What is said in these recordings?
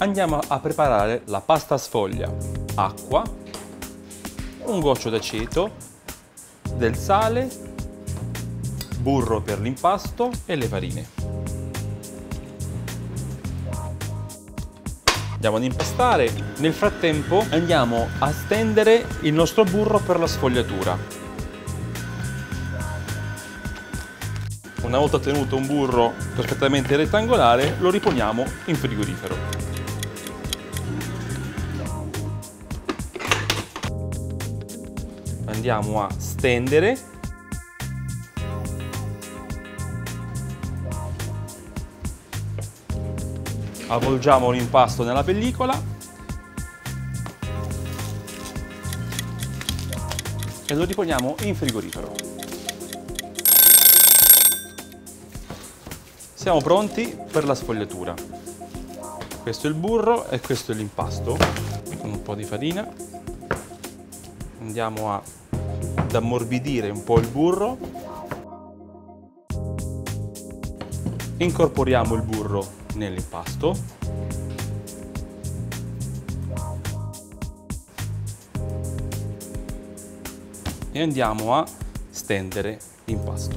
Andiamo a preparare la pasta sfoglia. Acqua, un goccio d'aceto, del sale, burro per l'impasto e le farine. Andiamo ad impastare. Nel frattempo andiamo a stendere il nostro burro per la sfogliatura. Una volta ottenuto un burro perfettamente rettangolare, lo riponiamo in frigorifero. Andiamo a stendere. Avvolgiamo l'impasto nella pellicola e lo riponiamo in frigorifero. Siamo pronti per la sfogliatura. Questo è il burro e questo è l'impasto. Con un po' di farina andiamo ad ammorbidire un po' il burro. Incorporiamo il burro nell'impasto e andiamo a stendere l'impasto.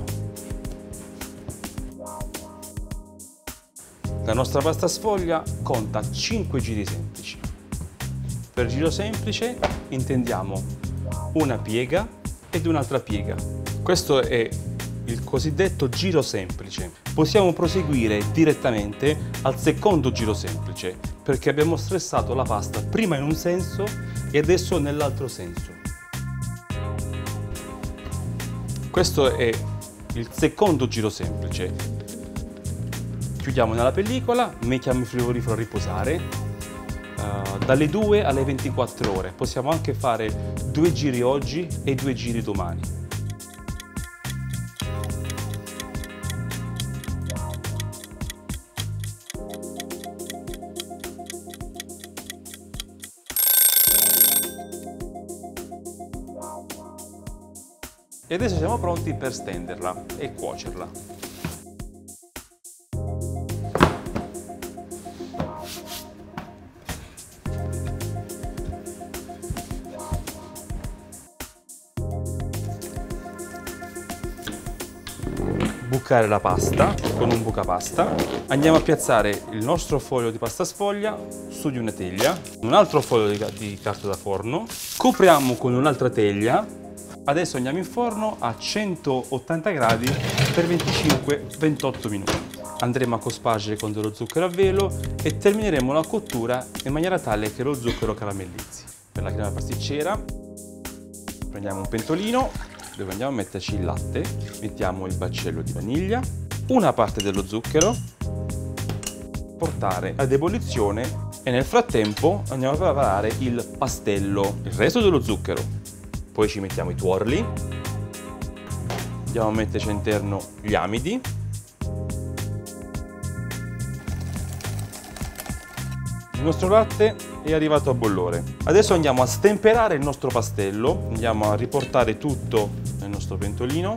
La nostra pasta sfoglia conta 5 giri semplici. Per giro semplice intendiamo una piega ed un'altra piega. Questo è il cosiddetto giro semplice. Possiamo proseguire direttamente al secondo giro semplice perché abbiamo stressato la pasta prima in un senso e adesso nell'altro senso. Questo è il secondo giro semplice. Chiudiamo nella pellicola, mettiamo in frigorifero a riposare dalle 2 alle 24 ore. Possiamo anche fare 2 giri oggi e 2 giri domani. E adesso siamo pronti per stenderla e cuocerla. Bucare la pasta con un bucapasta. Andiamo a piazzare il nostro foglio di pasta sfoglia su di una teglia, un altro foglio di carta da forno, copriamo con un'altra teglia. Adesso andiamo in forno a 180 gradi per 25-28 minuti. Andremo a cospargere con dello zucchero a velo e termineremo la cottura in maniera tale che lo zucchero caramellizzi. Per la crema pasticcera prendiamo un pentolino dove andiamo a metterci il latte, mettiamo il baccello di vaniglia, una parte dello zucchero, portare ad ebollizione e nel frattempo andiamo a preparare il pastello, il resto dello zucchero. Poi ci mettiamo i tuorli, andiamo a metterci all'interno gli amidi, il nostro latte è arrivato a bollore. Adesso andiamo a stemperare il nostro pastello, andiamo a riportare tutto nel nostro pentolino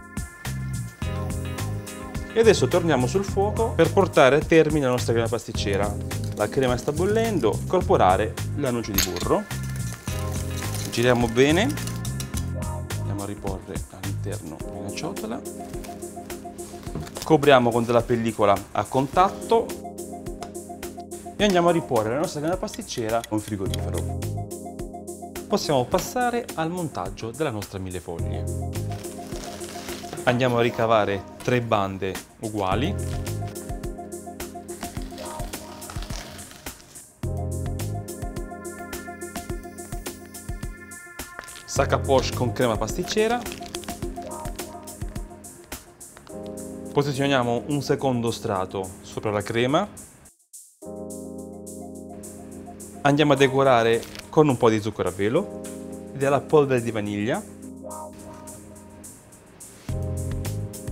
e adesso torniamo sul fuoco per portare a termine la nostra crema pasticcera. La crema sta bollendo, incorporare la noce di burro, giriamo bene. A riporre all'interno di una ciotola, copriamo con della pellicola a contatto e andiamo a riporre la nostra crema pasticcera in frigorifero. Possiamo passare al montaggio della nostra millefoglie. Andiamo a ricavare 3 bande uguali. Sac à poche con crema pasticcera. Posizioniamo un secondo strato sopra la crema. Andiamo a decorare con un po' di zucchero a velo e della polvere di vaniglia.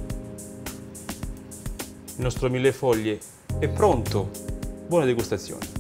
Il nostro millefoglie è pronto. Buona degustazione!